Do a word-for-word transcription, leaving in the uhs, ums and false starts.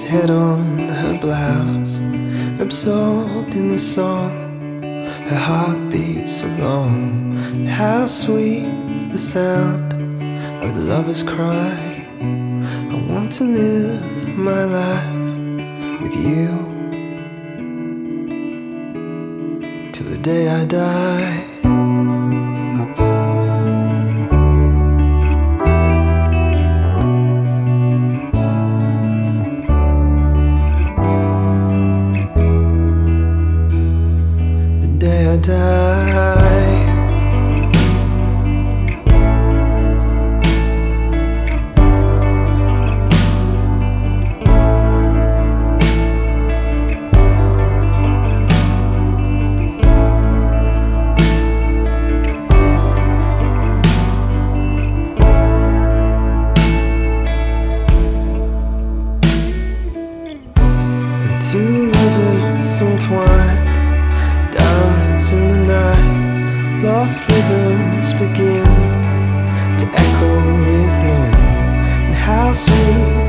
head on her blouse, absorbed in the song. Her heart beats along. How sweet the sound of the lover's cry. I want to live my life with you till the day I die. Day I die. And two lovers entwined dance in the night, lost rhythms begin to echo within. And how sweet